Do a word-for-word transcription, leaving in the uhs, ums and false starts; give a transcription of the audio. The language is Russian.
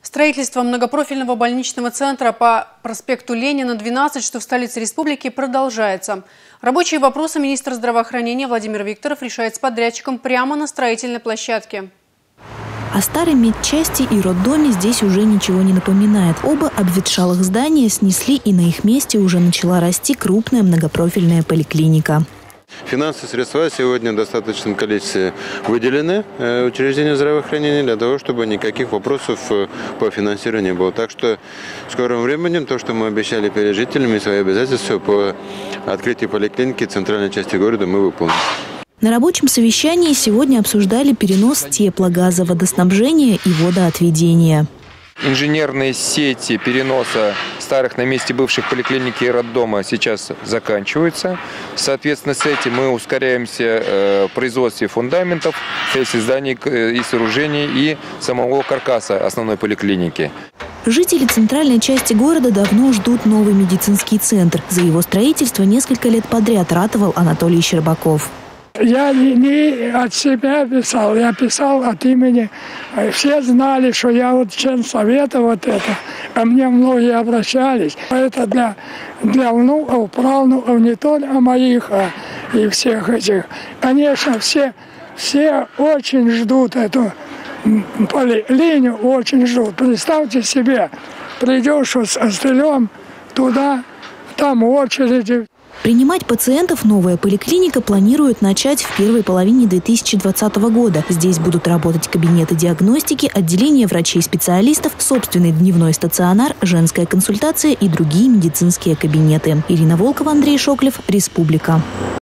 Строительство многопрофильного больничного центра по проспекту Ленина, двенадцать, что в столице республики, продолжается. Рабочие вопросы министр здравоохранения Владимир Викторов решает с подрядчиком прямо на строительной площадке. О старой медчасти и роддоме здесь уже ничего не напоминает. Оба обветшалых здания снесли, и на их месте уже начала расти крупная многопрофильная поликлиника. Финансовые средства сегодня в достаточном количестве выделены учреждению здравоохранения для того, чтобы никаких вопросов по финансированию не было. Так что в скором времени то, что мы обещали перед жителями, свои обязательства по открытию поликлиники в центральной части города, мы выполним. На рабочем совещании сегодня обсуждали перенос теплогаза, водоснабжения и водоотведения. Инженерные сети переноса старых на месте бывших поликлиники и роддома сейчас заканчиваются. Соответственно, с этим мы ускоряемся в производстве фундаментов, зданий и сооружений и самого каркаса основной поликлиники. Жители центральной части города давно ждут новый медицинский центр. За его строительство несколько лет подряд ратовал Анатолий Щербаков. Я не, не от себя писал, я писал от имени. Все знали, что я вот член совета вот это. Ко мне многие обращались. Это для, для внуков, правнуков, не только моих, а и всех этих. Конечно, все, все очень ждут эту линию, очень ждут. Представьте себе, придешь с остылем туда, там очереди. Принимать пациентов новая поликлиника планирует начать в первой половине две тысячи двадцатого года. Здесь будут работать кабинеты диагностики, отделение врачей-специалистов, собственный дневной стационар, женская консультация и другие медицинские кабинеты. Ирина Волкова, Андрей Шоклев, Республика.